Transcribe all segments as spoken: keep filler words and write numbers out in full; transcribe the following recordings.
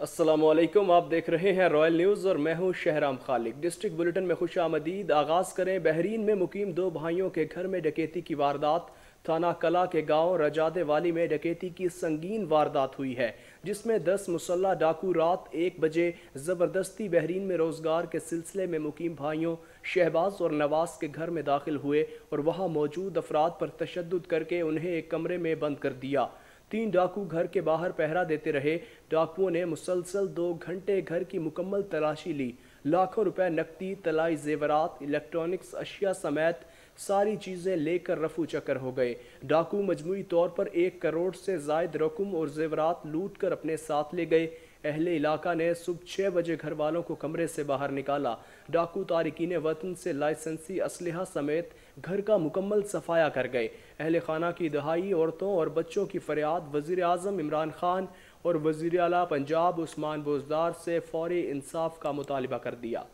अस्सलाम वालेकुम, आप देख रहे हैं रॉयल न्यूज़ और मैं हूं शहराम खालिक। डिस्ट्रिक्ट बुलेटिन में खुश आमदीद। आगाज़ करें बहरीन में मुकीम दो भाइयों के घर में डकैती की वारदात। थाना कला के गांव रजादे वाली में डकैती की संगीन वारदात हुई है, जिसमें दस मुसल्ला डाकू रात एक बजे ज़बरदस्ती बहरीन में रोज़गार के सिलसिले में मुकीम भाइयों शहबाज और नवाज के घर में दाखिल हुए और वहां मौजूद अफराद पर तशद्दुद करके उन्हें एक कमरे में बंद कर दिया। तीन डाकू घर के बाहर पहरा देते रहे। डाकुओं ने मुसलसल दो घंटे घर की मुकम्मल तलाशी ली। लाखों रुपए नकदी, तलाई जेवरात, इलेक्ट्रॉनिक्स अशिया समेत सारी चीज़ें लेकर रफू चक्कर हो गए। डाकू मजमूई तौर पर एक करोड़ से ज़ायद रकम और जेवरात लूट कर अपने साथ ले गए। अहले इलाका ने सुबह छः बजे घर वालों को कमरे से बाहर निकाला। डाकू तारिकीन वतन से लाइसेंसी असलहा समेत घर का मुकम्मल सफाया कर गए। अहले खाना की दहाई, औरतों और बच्चों की फरियाद वज़ीर आज़म इमरान खान और वज़ीर आला पंजाब उस्मान बोजदार से फौरी इंसाफ का मुतालबा कर दिया।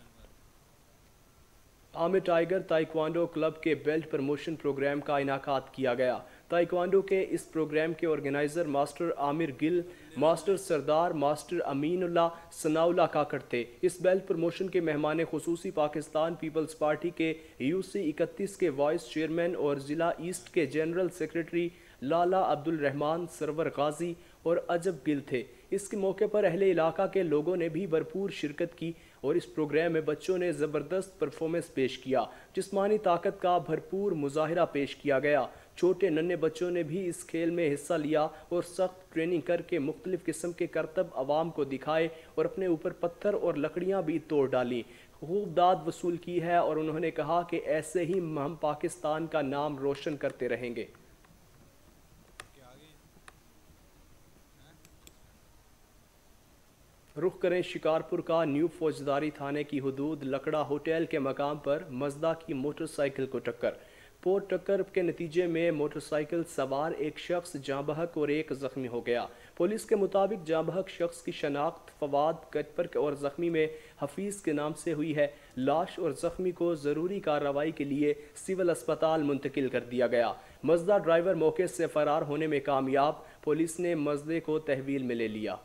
आमिर टाइगर ताइक्वांडो क्लब के बेल्ट प्रमोशन प्रोग्राम का इनाकाद किया गया। ताइक्वांडो के इस प्रोग्राम के organiser master Aamir Gill, master Sardar, master Aminullah Sanaullah Kakar थे। इस बेल्ट प्रमोशन के मेहमान खुसूसी पाकिस्तान पीपल्स पार्टी के यू सी इकतीस के वाइस चेयरमैन और ज़िला ईस्ट के जनरल सेक्रेटरी लाला अब्दुल रहमान, सरवर गाजी और अजब गिल थे। इसके मौके पर अहले इलाका के लोगों ने भी भरपूर शिरकत की और इस प्रोग्राम में बच्चों ने ज़बरदस्त परफॉर्मेंस पेश किया। जिस्मानी ताकत का भरपूर मुजाहिरा पेश किया गया। छोटे नन्हे बच्चों ने भी इस खेल में हिस्सा लिया और सख्त ट्रेनिंग करके मुख्तलिफ किस्म के करतब आवाम को दिखाए और अपने ऊपर पत्थर और लकड़ियाँ भी तोड़ डाली। खूब दाद वसूल की है और उन्होंने कहा कि ऐसे ही हम पाकिस्तान का नाम रोशन करते रहेंगे। रुख करें शिकारपुर का न्यू फौजदारी थाने की हुदूद। लकड़ा होटल के मकाम पर मजदा की मोटरसाइकिल को टक्कर। पोर टक्कर के नतीजे में मोटरसाइकिल सवार एक शख्स जाँ बहक और एक जख्मी हो गया। पुलिस के मुताबिक जाँ बहक शख्स की शनाख्त फवाद कटपर और जख्मी में हफीज़ के नाम से हुई है। लाश और जख्मी को ज़रूरी कार्रवाई के लिए सिविल अस्पताल मुंतकिल कर दिया गया। मजदा ड्राइवर मौके से फरार होने में कामयाब। पुलिस ने मजदे को तहवील में ले लिया।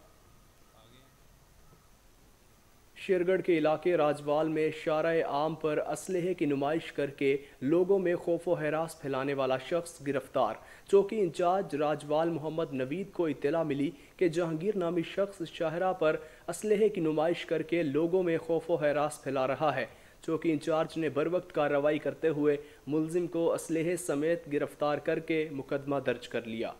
शेरगढ़ के इलाके राजवाल में शारा आम पर असलहे की नुमाइश करके लोगों में खौफ व हरास फैलाने वाला शख्स गिरफ्तार। चौकी इंचार्ज राजवाल मोहम्मद नवीद को इत्तला मिली कि जहांगीर नामी शख्स शाहरा पर असलहे की नुमाइश करके लोगों में खौफ व हरास फैला रहा है। चौकी इंचार्ज ने बर वक्त कार्रवाई करते हुए मुलजिम को असलहे समेत गिरफ्तार करके मुकदमा दर्ज कर लिया।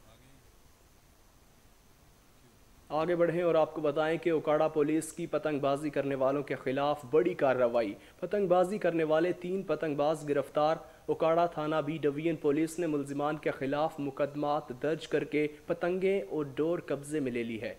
आगे बढ़ें और आपको बताएं कि उकाड़ा पुलिस की पतंगबाजी करने वालों के खिलाफ बड़ी कार्रवाई। पतंगबाजी करने वाले तीन पतंगबाज गिरफ्तार। उकाड़ा थाना बी डिवीजन पुलिस ने मुलजिमान के खिलाफ मुकदमात दर्ज करके पतंगें और डोर कब्जे में ले ली है।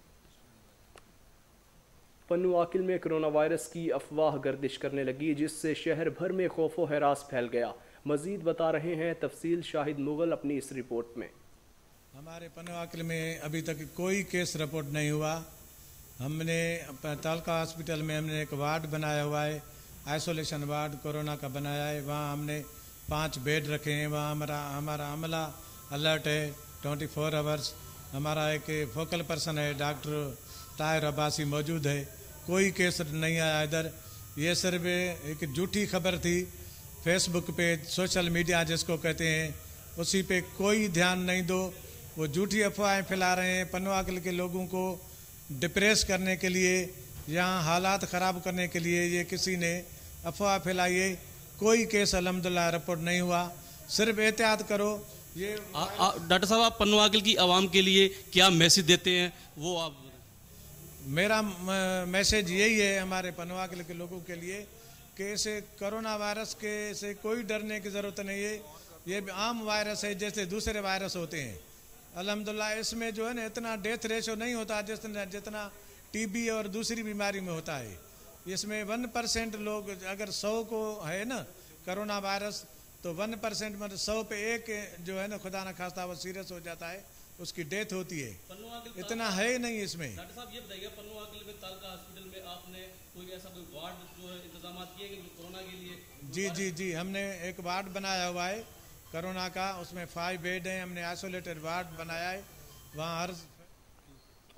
पन्नू आकिल में कोरोना वायरस की अफवाह गर्दिश करने लगी, जिससे शहर भर में खौफ व हरास फैल गया। मजीद बता रहे हैं तफसील शाहिद मुगल अपनी इस रिपोर्ट में। हमारे पन्नू आकिल में अभी तक कोई केस रिपोर्ट नहीं हुआ। हमने तालका हॉस्पिटल में हमने एक वार्ड बनाया हुआ है, आइसोलेशन वार्ड कोरोना का बनाया है। वहाँ हमने पांच बेड रखे हैं। वहाँ हमारा हमारा अमला अलर्ट है ट्वेंटी फोर आवर्स। हमारा एक फोकल पर्सन है डॉक्टर ताहिर अब्बासी मौजूद है। कोई केस नहीं आया इधर। ये सिर्फ एक झूठी खबर थी फेसबुक पे, सोशल मीडिया जिसको कहते हैं, उसी पे कोई ध्यान नहीं दो। वो झूठी अफवाहें फैला रहे हैं पन्नू आकिल के लोगों को डिप्रेस करने के लिए, यहाँ हालात ख़राब करने के लिए ये किसी ने अफवाह फैलाई है। कोई केस अल्हम्दुलिल्लाह रिपोर्ट नहीं हुआ। सिर्फ एहतियात करो। ये डॉक्टर साहब, आप पन्नू आकिल की आवाम के लिए क्या मैसेज देते हैं वो आप? मेरा मैसेज यही है हमारे पन्नू आकिल के लोगों के लिए कि इसे कोरोना वायरस के से कोई डरने की ज़रूरत नहीं है। ये आम वायरस है जैसे दूसरे वायरस होते हैं। अल्हम्दुलिल्लाह इसमें जो है ना इतना डेथ रेशो नहीं होता जितना जितना टीबी और दूसरी बीमारी में होता है। इसमें वन परसेंट लोग, अगर सौ को है ना कोरोना वायरस, तो वन परसेंट मतलब सौ पे एक जो है ना खुदा न खास्ता वो सीरियस हो जाता है, उसकी डेथ होती है। इतना है नहीं इसमें। डॉक्टर साहब ये बताइए, पन्नू आकिल में तालका हॉस्पिटल में आपने कोई ऐसा कोई वार्ड जो है इंतजाम किए हैं कोरोना के लिए? जी जी जी हमने एक वार्ड बनाया हुआ है कोरोना का, उसमें फाइव बेड हैं। हमने आइसोलेटेड वार्ड बनाया है। वहाँ हर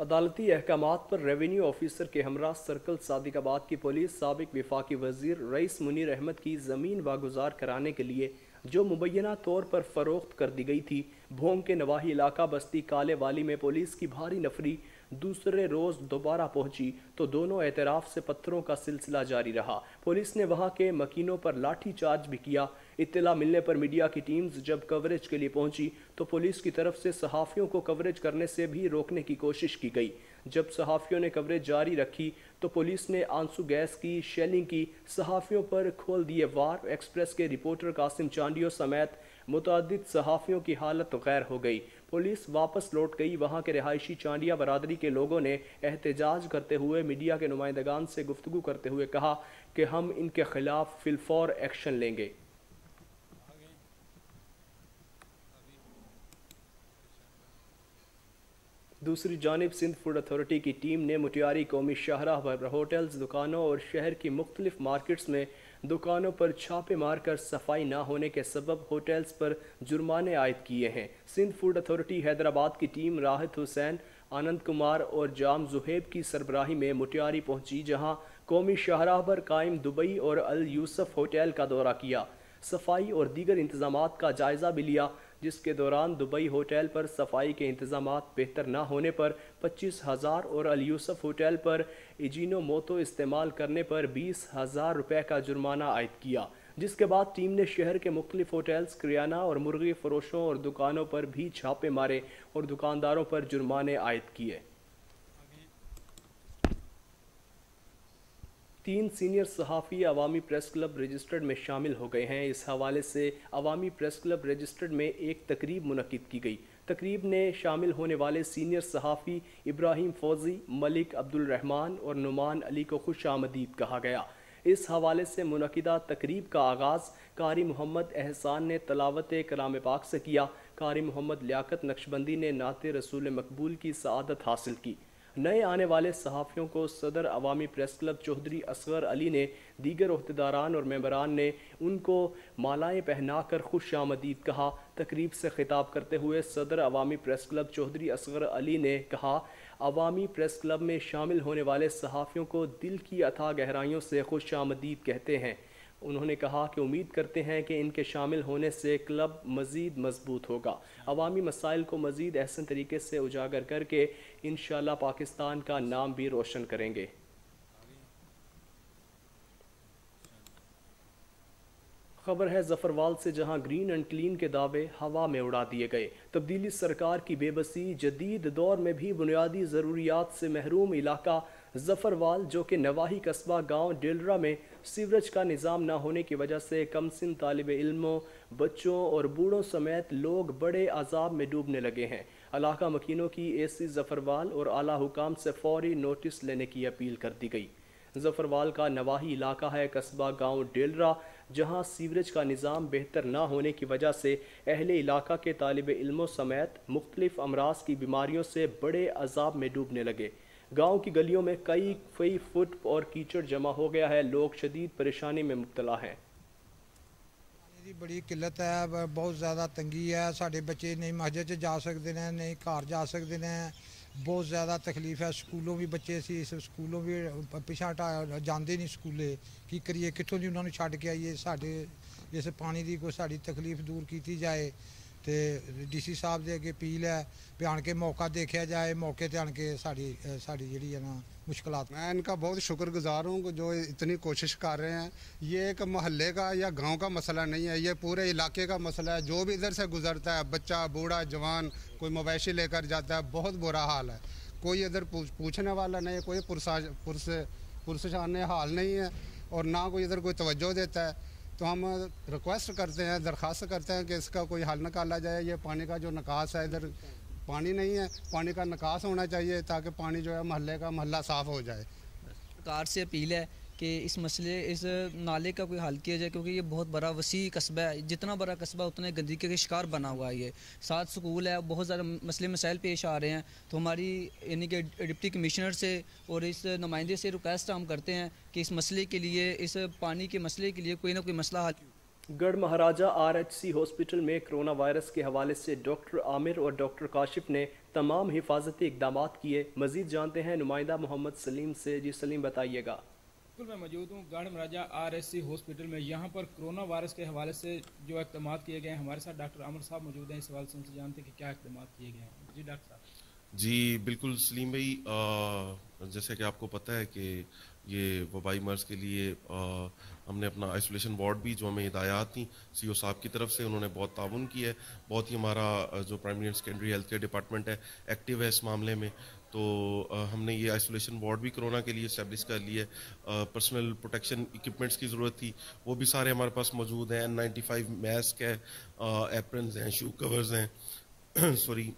عدالتی احکامات پر ریونیو آفیسر کے ہمراہ سرکل صادق آباد کی پولیس سابق وفاقی وزیر رئیس منیر احمد کی زمین واگزار کرانے کے لیے جو مبینہ طور پر فروخت کر دی گئی تھی، بھونگ کے نواحی علاقہ بستی کالے والی میں پولیس کی بھاری نفری دوسرے روز دوبارہ پہنچی تو دونوں اعتراف سے پتھروں کا سلسلہ جاری رہا۔ پولیس نے وہاں کے مکینوں پر لاٹھی چارج بھی کیا۔ اطلاع ملنے پر میڈیا کی ٹیمز جب کوریج کے لیے پہنچی تو پولیس کی طرف سے صحافیوں کو کوریج کرنے سے بھی روکنے کی کوشش کی گئی۔ جب صحافیوں نے کوریج جاری رکھی تو پولیس نے آنسو گیس کی شیلنگ کی، صحافیوں پر کھول دیے وار۔ ایکسپریس کے رپورٹر قاسم چانڈیو سمیت متعدد صحافیوں کی حالت غیر ہو گئی۔ پولیس واپس لوٹ گئی۔ وہاں کے رہائشی چانڈیا برادری کے لوگوں نے احتجاج کرتے ہوئے میڈیا کے نمائندگان سے گفتگو کرتے ہوئے کہا کہ ہم ان کے خلاف فی الفور ایکشن لیں گے۔ دوسری جانب سندھ فوڈ اتھارٹی کی ٹیم نے مٹیاری قومی شاہراہ پر ہوٹلز، دکانوں اور شہر کی مختلف مارکیٹس میں دکانوں پر چھاپے مار کر صفائی نہ ہونے کے سبب ہوٹلز پر جرمانے عائد کیے ہیں۔ سندھ فوڈ اتھارٹی حیدرآباد کی ٹیم راحت حسین، آنند کمار اور جام زہیب کی سربراہی میں مٹیاری پہنچی، جہاں قومی شاہراہ پر قائم دبئی اور الیوسف ہوٹل کا دورہ کیا، صفائی اور دیگر انتظامات کا جائزہ بھی لیا، جس کے دوران دبئی ہوٹل پر صفائی کے انتظامات بہتر نہ ہونے پر پچیس ہزار اور الیوسف ہوٹل پر ایجینو موتو استعمال کرنے پر بیس ہزار روپے کا جرمانہ عائد کیا، جس کے بعد ٹیم نے شہر کے مختلف ہوٹلز، کریانہ اور مرغی فروشوں اور دکانوں پر بھی چھاپے مارے اور دکانداروں پر جرمانے عائد کیے۔ تین سینئر صحافی عوامی پریس کلب رجسٹرڈ میں شامل ہو گئے ہیں۔ اس حوالے سے عوامی پریس کلب رجسٹرڈ میں ایک تقریب منعقد کی گئی۔ تقریب میں شامل ہونے والے سینئر صحافی ابراہیم فوزی، ملک عبد الرحمن اور نعمان علی کو خوش آمدید کہا گیا۔ اس حوالے سے منعقدہ تقریب کا آغاز قاری محمد احسان نے تلاوت کلام پاک سے کیا۔ قاری محمد لیاقت نقشبندی نے نعت رسول مقبول کی سعادت حاصل کی۔ نئے آنے والے صحافیوں کو صدر عوامی پریس کلب چودھری اصغر علی نے، دیگر عہدیداران اور ممبران نے ان کو مالائیں پہنا کر خوش آمدید کہا۔ تقریب سے خطاب کرتے ہوئے صدر عوامی پریس کلب چودھری اصغر علی نے کہا، عوامی پریس کلب میں شامل ہونے والے صحافیوں کو دل کی اتھاہ گہرائیوں سے خوش آمدید کہتے ہیں۔ انہوں نے کہا کہ امید کرتے ہیں کہ ان کے شامل ہونے سے کلب مزید مضبوط ہوگا، عوامی مسائل کو مزید احسن طریقے سے اجاگر کر کے انشاءاللہ پاکستان کا نام بھی روشن کریں گے۔ خبر ہے ظفروال سے، جہاں گرین اینڈ کلین کے دعوے ہوا میں اڑا دیے گئے۔ تبدیلی سرکار کی بے بسی، جدید دور میں بھی بنیادی ضروریات سے محروم علاقہ ظفروال، جو کہ نواحی قصبہ گاؤں ڈیلرا میں سیوریج کا نظام نہ ہونے کی وجہ سے کم سن طالب علموں، بچوں اور بوڑھوں سمیت لوگ بڑے عذاب میں ڈوبنے لگے ہیں۔ علاقہ مکینوں کی اے سی ظفروال اور اعلیٰ حکام سے فوری نوٹس لینے کی اپیل کر دی گئی۔ ظفروال کا نواحی علاقہ ہے قصبہ گاؤں ڈیلرا، جہاں سیوریج کا نظام بہتر نہ ہونے کی وجہ سے اہل علاقہ کے طالب علموں سمیت مختلف امراض کی بیماریوں سے بڑے عذاب میں ڈوبنے لگے۔ گاؤں کی گلیوں میں کئی کئی فٹ اور کیچڑ جمع ہو گیا ہے، لوگ شدید پریشانی میں مبتلا ہیں۔ دی بڑی قلت ہے، بہت زیادہ تنگی ہے، ساڈے بچے نہیں مسجد چ جا سکتے ہیں، نہیں گھر جا سکتے ہیں، بہت زیادہ تکلیف ہے۔ سکولوں بھی بچے سی سکولوں بھی پیچھا ہٹایا جاندے نہیں سکولے، کی کریے کتوں دی انہوں نے چھڈ کے آئیے۔ ساڈے اس پانی دی کوئی ساڈی تکلیف دور کیتی جائے تے ڈی سی صاحب دے اگے اپیل ہے بھی آن کے موقع دیکھا جائے، موقع تے آن کے ساڈی ساڈی جڑی ہے نا مشکلات۔ میں ان کا بہت شکر گزار ہوں جو اتنی کوشش کر رہے ہیں۔ یہ ایک محلے کا یا گاؤں کا مسئلہ نہیں ہے، یہ پورے علاقے کا مسئلہ ہے۔ جو بھی ادھر سے گزرتا ہے، بچہ بوڑھا جوان، کوئی مویشی لے کر جاتا ہے، بہت برا حال ہے۔ کوئی ادھر پوچھنے والا نہیں ہے، کوئی پرسشان حال نہیں ہے اور نہ کوئی ادھر کوئی توجہ دیتا ہے۔ تو ہم ریکویسٹ کرتے ہیں، درخواست کرتے ہیں کہ اس کا کوئی حل نکالا جائے۔ یہ پانی کا جو نکاس ہے، ادھر پانی نہیں ہے، پانی کا نکاس ہونا چاہیے تاکہ پانی جو ہے محلے کا محلہ صاف ہو جائے۔ سرکار سے اپیل ہے کہ اس مسئلے اس نالے کا کوئی حل کیا جائے، کیونکہ یہ بہت بڑا وسیع قصبہ ہے، جتنا بڑا قصبہ اتنے گندگی کے شکار بنا ہوا ہے۔ یہ ساتھ سکول ہے، بہت زیادہ مسئلے مسائل پیش آ رہے ہیں۔ تو ہماری یعنی کہ ڈپٹی کمشنر سے اور اس نمائندے سے ریکویسٹ ہم کرتے ہیں کہ اس مسئلے کے لیے، اس پانی کے مسئلے کے لیے کوئی نہ کوئی مسئلہ حل۔ Garh Maharaja R H C hospital میں کرونا وائرس کے حوالے سے ڈاکٹر عامر اور ڈاکٹر کاشف نے तमाम हिफाजती इकदामात किए। मजीद जानते हैं नुमाइंदा मोहम्मद सलीम से। जी सलीम, बताइएगा। बिल्कुल, मैं मौजूद हूँ Garh Maharaja R S C hospital में। यहाँ पर कोरोना वायरस के हवाले से जो इकदाम किए गए हैं, हमारे साथ डॉक्टर अमर साहब मौजूद हैं। इस हवाले से उनसे जानते हैं कि क्या इकदाम किए गए हैं। जी डॉक्टर साहब। जी बिल्कुल सलीम भाई, आ, जैसे कि आपको पता है कि ये वबाई मर्ज़ के लिए आ, हमने अपना आइसोलेशन वार्ड भी, जो हमें हिदायत थी सी ओ साहब की तरफ से, उन्होंने बहुत ताउन किया है। बहुत ही हमारा जो primary and secondary health care department है एक्टिव है इस मामले में। तो आ, हमने ये आइसोलेशन वार्ड भी कोरोना के लिए इस्टेब्लिश कर लिया है। पर्सनल प्रोटेक्शन इक्विपमेंट्स की ज़रूरत थी, वो भी सारे हमारे पास मौजूद हैं। एन नाइन्टी फाइव मास्क है, एप्रन्स हैं, शू कवर्स हैं सॉरी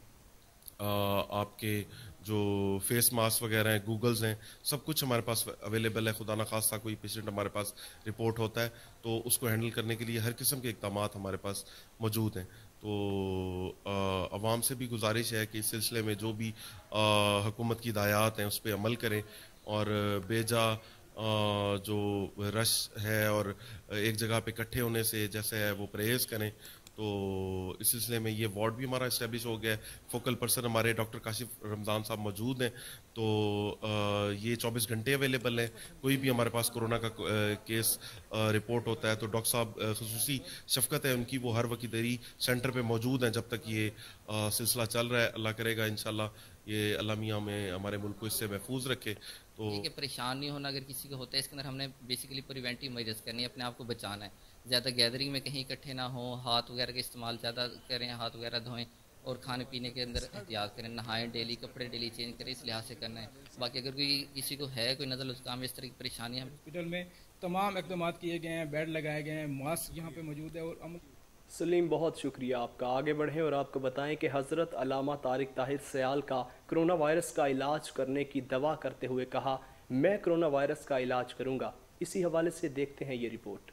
आपके जो फेस मास्क वगैरह हैं, गूगल्स हैं, सब कुछ हमारे पास अवेलेबल है। खुदा न खास्ता कोई पेशेंट हमारे पास रिपोर्ट होता है तो उसको हैंडल करने के लिए हर किस्म के इक़दाम हमारे पास मौजूद हैं। तो आवाम से भी गुजारिश है कि इस सिलसिले में जो भी हुकूमत की हिदायत हैं उस पर अमल करें और बेजा आ, जो रश है और एक जगह पे इकट्ठे होने से जैसे है वो परहेज़ करें। तो इस सिलसिले में ये वार्ड भी हमारा इस्टेब्लिश हो गया है। फोकल पर्सन हमारे डॉक्टर काशिफ रमज़ान साहब मौजूद हैं। तो आ, ये चौबीस घंटे अवेलेबल है। कोई भी हमारे पास कोरोना का आ, केस आ, रिपोर्ट होता है तो डॉक्टर साहब ख़ुसूसी शफ़क़त है उनकी, वो हर वक्त देरी सेंटर पे मौजूद हैं जब तक ये आ, सिलसिला चल रहा है। अल्लाह करेगा इंशाल्लाह ये अल्लाह मियाँ में हमारे मुल्क को इससे महफूज रखे। तो परेशान नहीं होना अगर किसी को होता है। इसके अंदर हमने बेसिकली प्रिवेंटिव मेजर्स करनी है, अपने आप को बचाना है। ज़्यादा गैदरिंग में कहीं इकट्ठे ना हो, हाथ वगैरह का इस्तेमाल ज़्यादा करें, हाथ वगैरह धोएं और खाने पीने के अंदर एहतियात करें, नहाएं, डेली कपड़े डेली चेंज करें, इस लिहाज से करना है। बाकी अगर कोई किसी को है कोई नज़र उसका इस तरह की परेशानियाँ, हॉस्पिटल में तमाम इकदाम किए गए हैं, बेड लगाए गए हैं, मास्क यहाँ पे मौजूद है। और अमल सलीम, बहुत शुक्रिया आपका। आगे बढ़ें और आपको बताएं कि हज़रत अल्लामा तारिक ताहिर सयाल का कोरोना वायरस का इलाज करने की दवा करते हुए कहा, मैं कोरोना वायरस का इलाज करूंगा। इसी हवाले से देखते हैं ये रिपोर्ट।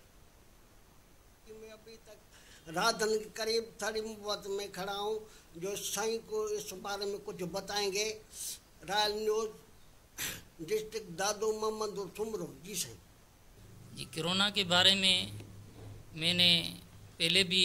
मैं अभी तक रात दिन के करीब साढ़े वक्त में खड़ा हूँ, जो साईं को इस बारे में कुछ बताएंगे। Royal news district Dadu Mohammad Soomro. जी साईं। जी, कोरोना के बारे में मैंने पहले भी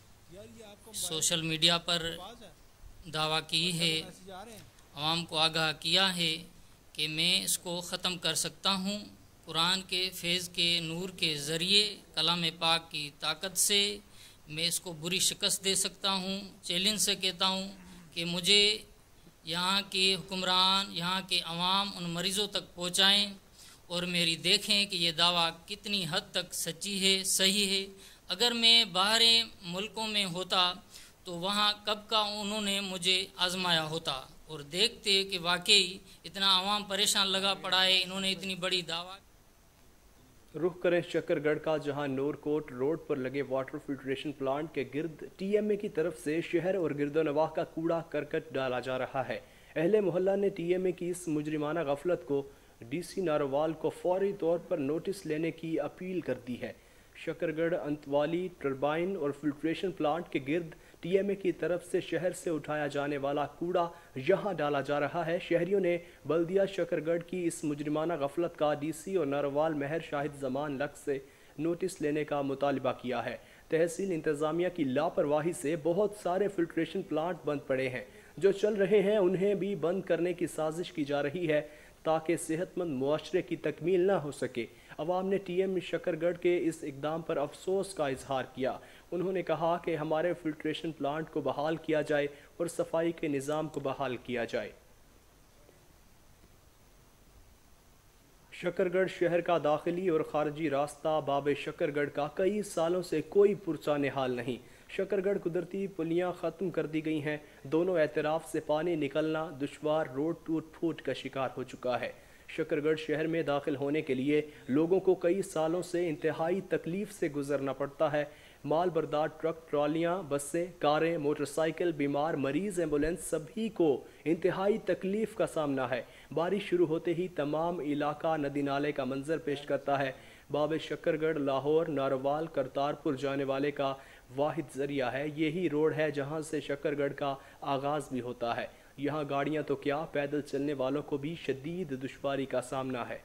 सोशल मीडिया पर दावा की है, आवाम को आगाह किया है कि मैं इसको ख़त्म कर सकता हूँ। कुरान के फैज़ के नूर के ज़रिए, कलाम पाक की ताकत से मैं इसको बुरी शिकस्त दे सकता हूँ। चैलेंज से कहता हूँ कि मुझे यहाँ के हुक्मरान, यहाँ के अवाम उन मरीज़ों तक पहुँचाएँ और मेरी देखें कि ये दावा कितनी हद तक सच्ची है, सही है। अगर मैं बाहर मुल्कों में होता तो वहाँ कब का उन्होंने मुझे आजमाया होता और देखते कि वाकई इतना आवाम परेशान लगा पड़ा है, इन्होंने इतनी बड़ी दावा। रुख करें शकरगढ़ का, जहां नूरकोट रोड पर लगे वाटर फिल्ट्रेशन प्लांट के गिर्द टीएमए की तरफ से शहर और गिरदोनवाह का कूड़ा करकट डाला जा रहा है। अहले मोहल्ला ने टीएमए की इस मुजरिमाना गफलत को डीसी नारोवाल को फौरी तौर पर नोटिस लेने की अपील कर दी है। शकरगढ़ अंतवाली टरबाइन और फिल्ट्रेशन प्लांट के गिर्द टीएमए की तरफ से शहर से उठाया जाने वाला कूड़ा यहां डाला जा रहा है। शहरियों ने बल्दिया शकरगढ़ की इस मुजरिमाना गफलत का डीसी और नारोवाल महर शाहिद जमान लक से नोटिस लेने का मुतालबा किया है। तहसील इंतजामिया की लापरवाही से बहुत सारे फिल्ट्रेशन प्लांट बंद पड़े हैं, जो चल रहे हैं उन्हें भी बंद करने की साजिश की जा रही है ताकि सेहतमंद मुआशरे की तकमील न हो सके। अवाम ने टीएम शकरगढ़ के इस इकदाम पर अफसोस का इजहार किया। उन्होंने कहा कि हमारे फिल्ट्रेशन प्लांट को बहाल किया जाए और सफाई के निज़ाम को बहाल किया जाए। शकरगढ़ शहर का दाखिली और खारजी रास्ता बाबे शकरगढ़ का कई सालों से कोई पुरसा निहाल नहीं। शकरगढ़ कुदरती पुलियाँ ख़त्म कर दी गई हैं। दोनों एतराफ़ से पानी निकलना दुश्वार, रोड टूट फूट का शिकार हो चुका है। शकरगढ़ शहर में दाखिल होने के लिए लोगों को कई सालों से इंतहाई तकलीफ से गुजरना पड़ता है। माल बरदार ट्रक, ट्रॉलियाँ, बसें, कारें, मोटरसाइकिल, बीमार, मरीज़, एम्बुलेंस सभी को इंतहाई तकलीफ का सामना है। बारिश शुरू होते ही तमाम इलाका नदी नाले का मंजर पेश करता है। बाबे शकरगढ़ लाहौर, नारोवाल, करतारपुर जाने वाले का वाहिद ज़रिया है। यही रोड है जहाँ से शकरगढ़ का आगाज़ भी होता है। यहाँ गाड़ियाँ तो क्या, पैदल चलने वालों को भी शदीद दुश्वारी का सामना है।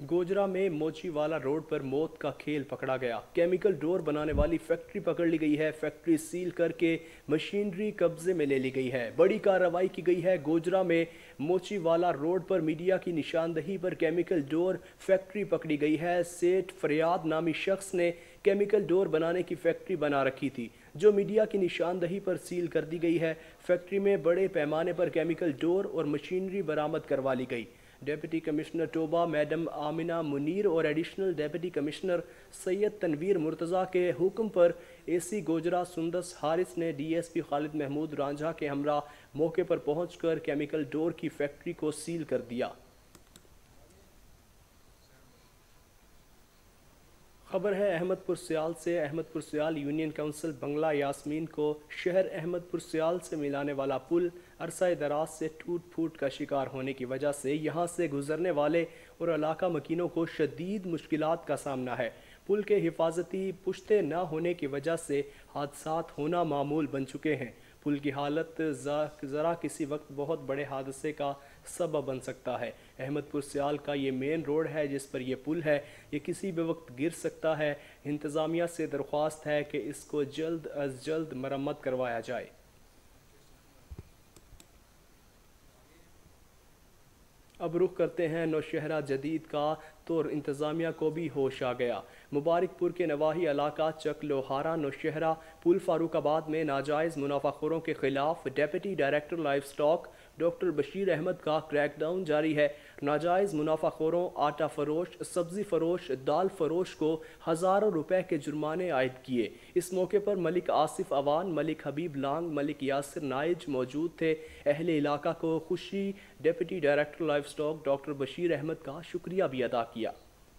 گوجرا میں موچی والا روڈ پر موت کا کھیل پکڑا گیا. کیمیکل ڈور بنانے والی فیکٹری پکڑ لی گئی ہے. فیکٹری سیل کر کے مشینری قبضے میں لے لی گئی ہے. بڑی کارروائی کی گئی ہے. گوجرا میں موچی والا روڈ پر میڈیا کی نشاندہی پر کیمیکل ڈور فیکٹری پکڑی گئی ہے. سیٹ فریاد نامی شخص نے کیمیکل ڈور بنانے کی فیکٹری بنا رکھی تھی جو میڈیا کی نشاندہی پر سیل کر دی گئی ہے. فیکٹری میں بڑے پیمانے پر کیمیکل ڈور اور مشینری برآمد کروا لی گئی. Deputy commissioner Toba madam Amna Munir اور additional deputy commissioner Syed Tanveer Murtaza کے حکم پر اے سی گوجرا سندس حارث نے D S P Khalid Mahmood Ranjha کے ہمراہ موقع پر پہنچ کر کیمیکل ڈور کی فیکٹری کو سیل کر دیا. خبر ہے احمد پور سیال سے. Ahmadpur Sial union council Bangla Yasmin کو شہر احمد پور سیال سے ملانے والا پل عرصہ دراز سے ٹوٹ پھوٹ کا شکار ہونے کی وجہ سے یہاں سے گزرنے والے اور علاقہ مکینوں کو شدید مشکلات کا سامنا ہے. پل کے حفاظتی پشتے نہ ہونے کی وجہ سے حادثات ہونا معمول بن چکے ہیں. پل کی حالت ذرا کسی وقت بہت بڑے حادثے کا سبب بن سکتا ہے. احمد پور سیال کا یہ مین روڈ ہے جس پر یہ پل ہے. یہ کسی بھی وقت گر سکتا ہے. انتظامیہ سے درخواست ہے کہ اس کو جلد از جلد مرمت کروایا جائے. اب رخ کرتے ہیں نوشہرہ جدید کا تو انتظامیہ کو بھی ہوش آ گیا. مبارک پور کے نواحی علاقہ چک لوہارا نوشہرہ پل فاروق آباد میں ناجائز منافع خوروں کے خلاف deputy director livestock doctor Bashir Ahmad کا کریک ڈاؤن جاری ہے. ناجائز منافع خوروں آٹا فروش، سبزی فروش، دال فروش کو ہزاروں روپے کے جرمانے عائد کیے. اس موقع پر ملک آصف اوان، ملک حبیب لانگ، ملک یاسر نائج موجود تھے. اہل علاقہ کو خوشی deputy director livestock doctor Bashir Ahmad کا شکریہ بھی ادا کیا.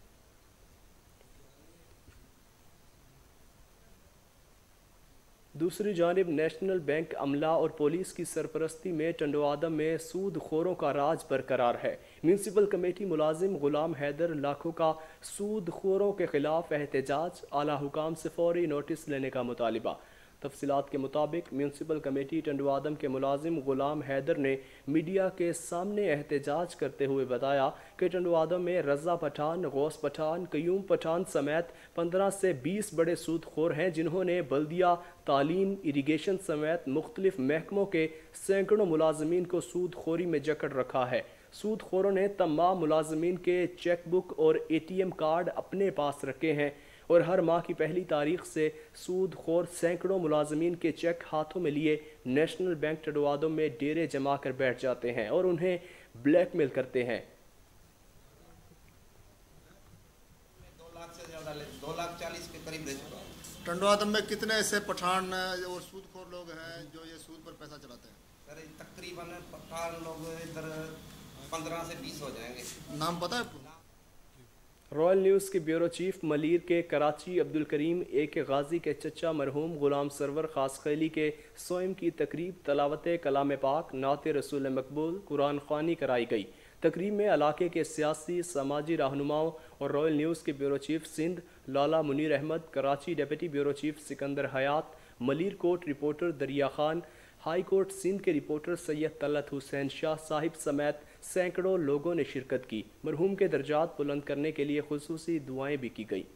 دوسری جانب نیشنل بینک عملہ اور پولیس کی سرپرستی میں ٹنڈوادم میں سود خوروں کا راج برقرار ہے. میونسپل کمیٹی ملازم غلام حیدر لاکھوں کا سود خوروں کے خلاف احتجاج، اعلیٰ حکام سے فوری نوٹس لینے کا مطالبہ. تفصیلات کے مطابق میونسپل کمیٹی ٹنڈوادم کے ملازم غلام حیدر نے میڈیا کے سامنے احتجاج کرتے ہوئے بتایا کہ ٹنڈوادم میں رضا پٹھان، غوث پٹھان، قیوم پٹھان سمیت پندرہ سے بیس بڑے سود خور ہیں جنہوں نے بلدیہ، تعلیم، اریگیشن سمیت مختلف محکموں کے سینکڑوں ملازمین کو سود خوری میں جکڑ رکھا ہے. سود خوروں نے تمام ملازمین کے چیک بک اور اے ٹی ایم کارڈ اپنے پاس رکھے ہیں اور ہر ماہ کی پہلی تاریخ سے سود خور سینکڑوں ملازمین کے چیک ہاتھوں میں لیے نیشنل بینک ٹنڈوادم میں ڈیرے جما کر بیٹھ جاتے ہیں اور انہیں بلیک میل کرتے ہیں. دو لاکھ سے زیادہ دو لاکھ چالیس کے قریب لے چکا ہوں. ٹنڈوادم میں کتنے ایسے پٹھان اور سود خور لوگ ہیں جو یہ سود پر پیسہ چلاتے ہیں؟ سر تقریباً پٹھان لوگ ادھر پندرہ سے بیس ہو جائیں گے. نام پتہ ہے؟ رائل نیوز کے بیورو چیف ملیر کے کراچی عبدالکریم اے کے غازی کے چچا مرحوم غلام سرور خاص خیلی کے سوئم کی تقریب تلاوت کلام پاک، نعت رسول مقبول، قرآن خوانی کرائی گئی. تقریب میں علاقے کے سیاسی سماجی رہنماؤں اور رائل نیوز کے bureau chief Sindh Lala Munir Ahmad, Karachi deputy bureau chief Sikandar Hayat, Malir کوٹ رپورٹر دریا خان، ہائی کورٹ سندھ کے رپورٹر سید طلعت حسین شاہ صاحب سمیت سینکڑوں لوگوں نے شرکت کی. مرحوم کے درجات بلند کرنے کے لیے خصوصی دعائیں بھی کی گئی.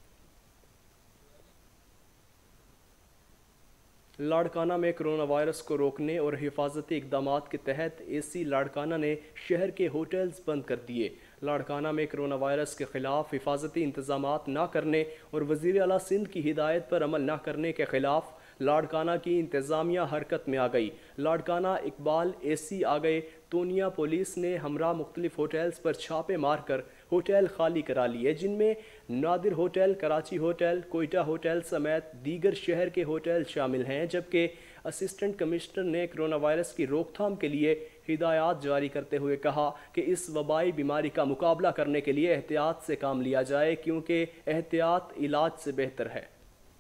لاڑکانہ میں کرونا وائرس کو روکنے اور حفاظتی اقدامات کے تحت اے سی لاڑکانہ نے شہر کے ہوٹلز بند کر دیے. لاڑکانہ میں کرونا وائرس کے خلاف حفاظتی انتظامات نہ کرنے اور وزیر اعلیٰ سندھ کی ہدایت پر عمل نہ کرنے کے خلاف لاڑکانہ کی انتظامیہ حرکت میں آ گئی. لاڑکانہ اقبال اے سی آ گئے. تونیا پولیس نے ہمراہ مختلف ہوٹلز پر چھاپے مار کر ہوٹل خالی کرا لیے جن میں Nadir hotel, Karachi hotel, Quetta hotel سمیت دیگر شہر کے ہوٹل شامل ہیں. جبکہ اسسٹنٹ کمشنر نے کرونا وائرس کی روک تھام کے لیے ہدایات جاری کرتے ہوئے کہا کہ اس وبائی بیماری کا مقابلہ کرنے کے لیے احتیاط سے کام لیا جائے کیونکہ احتیاط علاج سے بہتر ہے.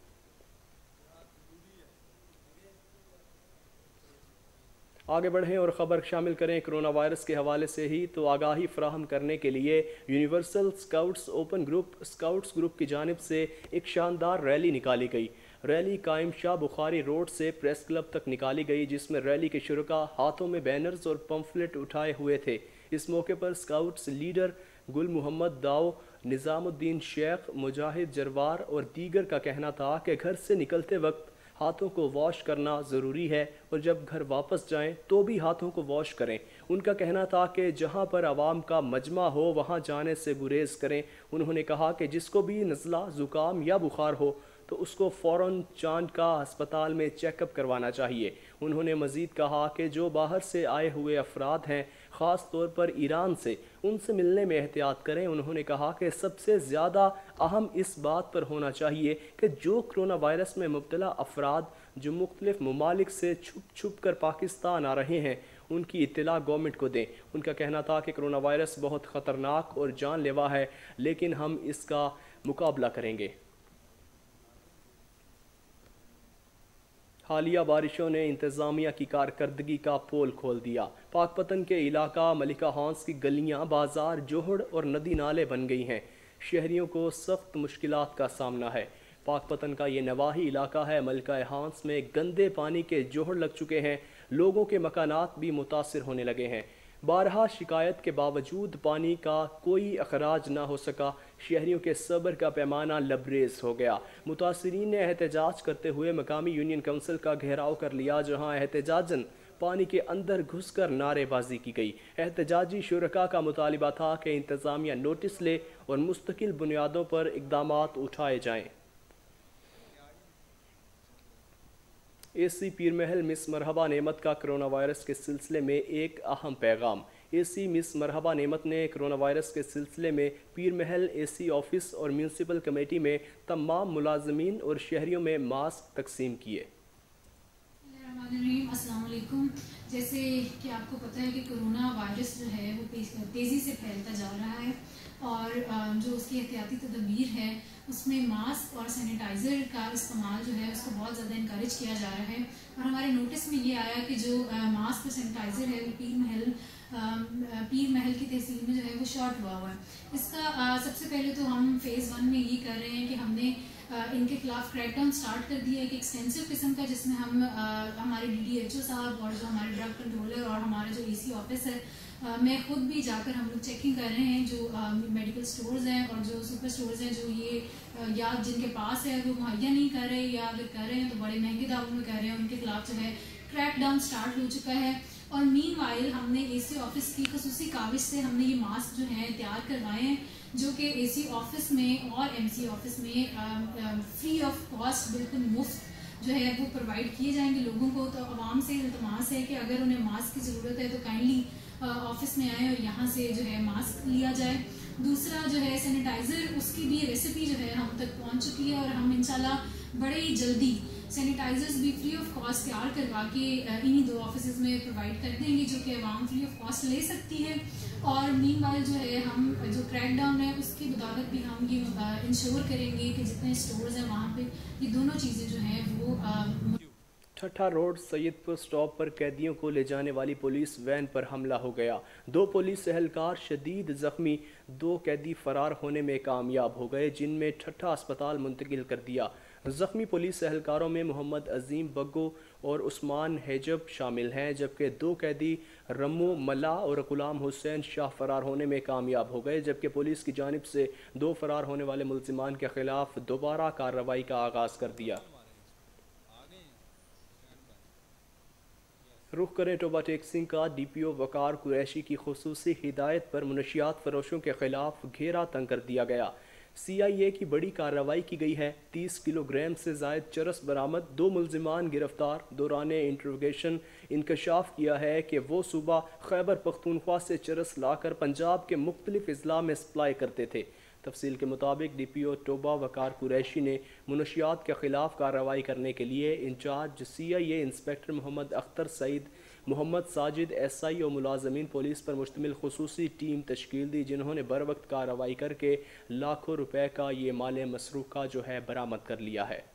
آگے بڑھیں اور خبر شامل کریں کرونا وائرس کے حوالے سے ہی تو آگاہی فراہم کرنے کے لیے universal scouts open group scouts group کی جانب سے ایک شاندار ریلی نکالی گئی. ریلی قائم شاہ بخاری روڈ سے پریس کلب تک نکالی گئی جس میں ریلی کے شرکاء ہاتھوں میں بینرز اور پمفلٹ اٹھائے ہوئے تھے. اس موقع پر اسکاؤٹس لیڈر گل محمد داؤ، نظام الدین شیخ، مجاہد جروار اور دیگر کا کہنا تھا کہ گھر سے نکلتے وقت ہاتھوں کو واش کرنا ضروری ہے اور جب گھر واپس جائیں تو بھی ہاتھوں کو واش کریں۔ ان کا کہنا تھا کہ جہاں پر عوام کا مجمع ہو وہاں جانے سے گریز کریں۔ انہوں نے کہا کہ جس کو بھی نزلہ، زکام یا بخار ہو تو اس کو فوراً چاند کا ہسپتال میں چیک اپ کروانا چاہیے۔ انہوں نے مزید کہا کہ جو باہر سے آئے ہوئے افراد ہیں، خاص طور پر ایران سے، ان سے ملنے میں احتیاط کریں۔ انہوں نے کہا کہ سب سے زیادہ اہم اس بات پر ہونا چاہیے کہ جو کرونا وائرس میں مبتلا افراد جو مختلف ممالک سے چھپ چھپ کر پاکستان آ رہے ہیں ان کی اطلاع گورنمنٹ کو دیں۔ ان کا کہنا تھا کہ کرونا وائرس بہت خطرناک اور جان لیوا ہے، لیکن ہم اس کا مقابلہ کریں گے۔ حالیہ بارشوں نے انتظامیہ کی کارکردگی کا پول کھول دیا۔ پاک پتن کے علاقہ ملکہ ہانس کی گلیاں، بازار، جوہڑ اور ندی نالے بن گئی ہیں۔ شہریوں کو سخت مشکلات کا سامنا ہے۔ پاک پتن کا یہ نواحی علاقہ ہے۔ ملکہ ہانس میں گندے پانی کے جوہڑ لگ چکے ہیں، لوگوں کے مکانات بھی متاثر ہونے لگے ہیں۔ بارہا شکایت کے باوجود پانی کا کوئی اخراج نہ ہو سکا۔ شہریوں کے صبر کا پیمانہ لبریز ہو گیا۔ متاثرین نے احتجاج کرتے ہوئے مقامی یونین کونسل کا گھیراؤ کر لیا، جہاں احتجاجاً پانی کے اندر گھس کر نعرے بازی کی گئی۔ احتجاجی شرکاء کا مطالبہ تھا کہ انتظامیہ نوٹس لے اور مستقل بنیادوں پر اقدامات اٹھائے جائیں۔ اے سی پیر محل مس مرحبا نعمت کا کرونا وائرس کے سلسلے میں ایک اہم پیغام۔ اے سی مس مرحبا نعمت نے کرونا وائرس کے سلسلے میں Pir Mahal A C office اور میونسپل کمیٹی میں تمام ملازمین اور شہریوں میں ماسک تقسیم کیے۔ السلام علیکم۔ جیسے کہ آپ کو پتہ ہے کہ کرونا وائرس جو ہے وہ تیزی سے پھیلتا جا رہا ہے اور جو اس کی احتیاطی تدابیر ہے اس میں ماسک اور سینیٹائزر کا استعمال جو ہے اس کو بہت زیادہ انکریج کیا جا رہا ہے، اور ہمارے نوٹس میں یہ آیا کہ جو ماسک اور سینیٹائزر ہے وہ پیر محل پیر محل کی تحصیل میں جو ہے وہ شارٹ ہوا ہوا ہے۔ اس کا سب سے پہلے تو ہم فیز ون میں یہ کر رہے ہیں کہ ہم نے ان کے خلاف کریک ڈاؤن سٹارٹ کر دیا ہے، ایک ایکسٹینسو قسم کا، جس میں ہم ہمارے ڈی ڈی ایچ او صاحب اور جو ہمارے ڈرگ کنٹرولر اور ہمارے جو اے سی آفس ہے، میں خود بھی جا کر ہم لوگ چیکنگ کر رہے ہیں جو میڈیکل سٹورز ہیں اور جو سپر سٹورز ہیں جو یہ یا جن کے پاس ہے وہ مہیا نہیں کر رہے یا اگر کر رہے ہیں تو بڑے مہنگے داموں میں کر رہے ہیں، ان کے خلاف جو ہے کریک ڈاؤن سٹارٹ ہو چکا ہے۔ اور مین وائل ہم نے اے سی آفس کی خصوصی کاوش سے ہم نے یہ ماسک جو ہیں تیار کروائے ہیں جو کہ اے سی آفس میں اور ایم سی آفس میں فری آف کاسٹ بالکل مفت جو ہے وہ پرووائڈ کیے جائیں گے لوگوں کو۔ تو عوام سے التماس ہے کہ اگر انہیں ماسک کی ضرورت ہے تو کائنڈلی آفس میں آئیں اور یہاں سے جو ہے ماسک لیا جائے۔ دوسرا جو ہے سینیٹائزر، اس کی بھی ریسیپی جو ہے ہم تک پہنچ چکی ہے اور ہم انشاءاللہ بڑے ہی جلدی سینیٹائزرز بھی فری آف کاسٹ تیار کروا کے انہی دو آفیسز میں پرووائڈ کر دیں گے جو کہ عوام فری آف کاسٹ لے سکتی ہے۔ اور مین وائل جو ہے ہم جو کریک ڈاؤن ہے اس کی بدولت بھی ہم یہ انشور کریں گے کہ جتنے اسٹورز ہیں وہاں پہ یہ دونوں چیزیں جو ہیں وہ ٹھٹھا روڈ سید پور سٹاپ پر قیدیوں کو لے جانے والی پولیس وین پر حملہ ہو گیا۔ دو پولیس اہلکار شدید زخمی، دو قیدی فرار ہونے میں کامیاب ہو گئے جن میں ٹھٹھا اسپتال منتقل کر دیا۔ زخمی پولیس اہلکاروں میں محمد عظیم بگو اور عثمان حجب شامل ہیں، جبکہ دو قیدی رمو ملا اور غلام حسین شاہ فرار ہونے میں کامیاب ہو گئے، جبکہ پولیس کی جانب سے دو فرار ہونے والے ملزمان کے خلاف دوبارہ کارروائی کا آغاز کر دیا۔ رخ کریں ٹوبہ ٹیکسنگ کا۔ D P O Waqar Qureshi کی خصوصی ہدایت پر منشیات فروشوں کے خلاف گھیرا تنگ کر دیا گیا۔ سی آئی اے کی بڑی کارروائی کی گئی ہے۔ تیس کلو گرام سے زائد چرس برآمد، دو ملزمان گرفتار۔ دوران انٹروگیشن انکشاف کیا ہے کہ وہ صوبہ خیبر پختونخوا سے چرس لا کر پنجاب کے مختلف اضلاع میں سپلائی کرتے تھے۔ تفصیل کے مطابق D P O Toba Waqar Qureshi نے منشیات کے خلاف کارروائی کرنے کے لیے incharge C I A inspector Muhammad Akhtar Saeed, Muhammad Sajid S I اور ملازمین پولیس پر مشتمل خصوصی ٹیم تشکیل دی، جنہوں نے بروقت کارروائی کر کے لاکھوں روپے کا یہ مال مسروقہ جو ہے برآمد کر لیا ہے۔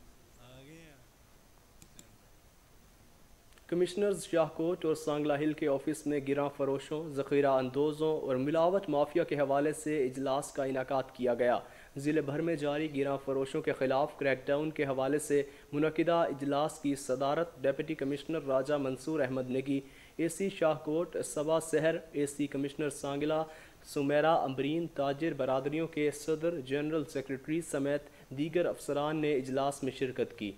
کمشنرز شاہکوٹ اور سانگلہ ہل کے آفس میں گراں فروشوں، ذخیرہ اندوزوں اور ملاوٹ مافیا کے حوالے سے اجلاس کا انعقاد کیا گیا۔ ضلع بھر میں جاری گراں فروشوں کے خلاف کریک ڈاؤن کے حوالے سے منعقدہ اجلاس کی صدارت ڈپٹی کمشنر راجہ منصور احمد نے کی۔ A C Shahkot Saba Sehar, A C commissioner Sangla Sameera Ambreen تاجر برادریوں کے صدر جنرل سیکرٹری سمیت دیگر افسران نے اجلاس میں شرکت کی۔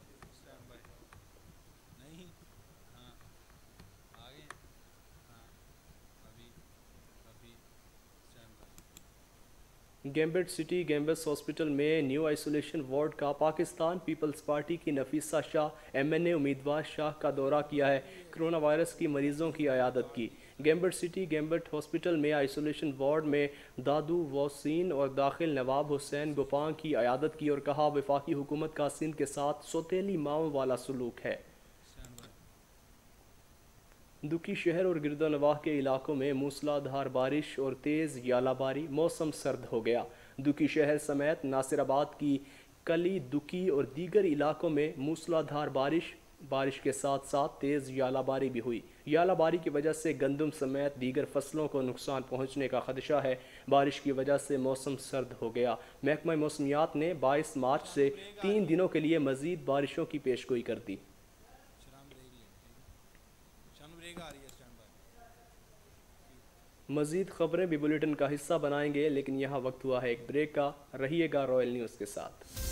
گیمبٹ سٹی گیمبس ہاسپٹل میں نیو آئسولیشن وارڈ کا پاکستان پیپلز پارٹی کی Nafisa Shah M N A امیدوار شاہ کا دورہ کیا ہے۔ کرونا وائرس کی مریضوں کی عیادت کی۔ گیمبٹ سٹی گیمبٹ ہاسپٹل میں آئسولیشن وارڈ میں دادو واسین اور داخل نواب حسین گوپان کی عیادت کی اور کہا وفاقی حکومت کا سندھ کے ساتھ سوتیلی ماؤں والا سلوک ہے۔ دکی شہر اور گرد و نواح کے علاقوں میں موسلا دھار بارش اور تیز یالہ باری، موسم سرد ہو گیا۔ دکی شہر سمیت ناصر آباد کی کلی، دکی اور دیگر علاقوں میں موسلا دھار بارش بارش کے ساتھ ساتھ تیز یالہ باری بھی ہوئی۔ یالہ باری کی وجہ سے گندم سمیت دیگر فصلوں کو نقصان پہنچنے کا خدشہ ہے۔ بارش کی وجہ سے موسم سرد ہو گیا۔ محکمہ موسمیات نے بائیس مارچ سے تین دنوں کے لیے مزید بارشوں کی پیشگوئی کر دی۔ مزید خبریں بھی بلیٹن کا حصہ بنائیں گے، لیکن یہاں وقت ہوا ہے ایک بریک کا۔ رہیے گا رائل نیوز کے ساتھ۔